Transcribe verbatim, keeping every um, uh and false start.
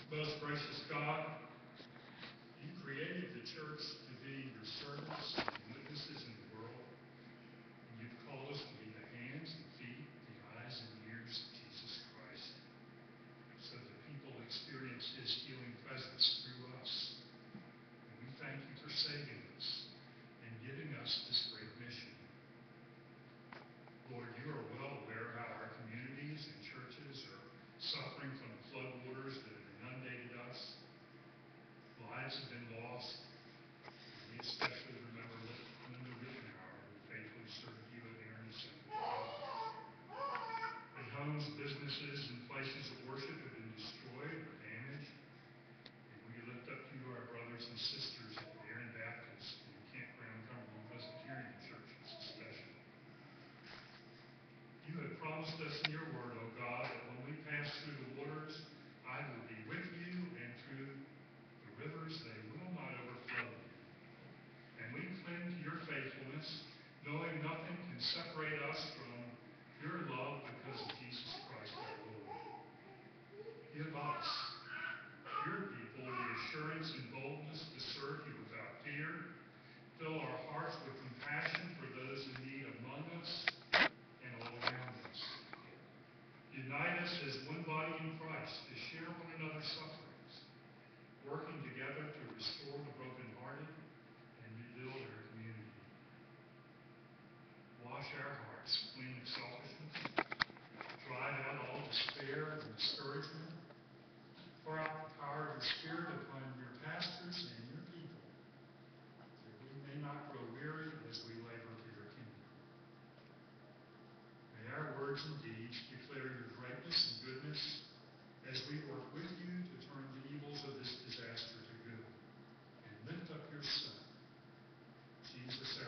Most gracious God, you created the church to be your servants and witnesses in the world, and you've called us to be the hands and feet, the eyes and ears of Jesus Christ, so that people experience his healing presence through us. And we thank you for saving us and giving us this great mission. Lord, you are well aware how our communities and churches are suffering from the floodwaters that have inundated us. Lives have been lost. We especially remember Linda Rittenauer, who faithfully served you at Erin. And homes, businesses, and places of worship have been destroyed or damaged. And we lift up to you our brothers and sisters at Erin Baptist and Campground Cumberland Presbyterian churches especially. You have promised us in your word, O God, that when we pass through the waters, I will be with you, and through the rivers they will not overflow you. And we cling to your faithfulness, knowing nothing can separate us from your love because of Jesus Christ our Lord. Give us, your people, the assurance and boldness to serve you without fear. Fill our hearts with compassion for those in need among us and all around us. Unite us as one body in Christ to share one another's sufferings, working together to restore the brokenhearted and rebuild our community. Wash our hearts clean of selfishness. Drive out all despair and discouragement. Pour out the power of your Spirit upon your pastors and your people, that we may not grow weary as we labor for your kingdom. May our words and deeds declare your greatness and goodness as we work with you to turn the evils of this disaster to good and lift up your Son, Jesus our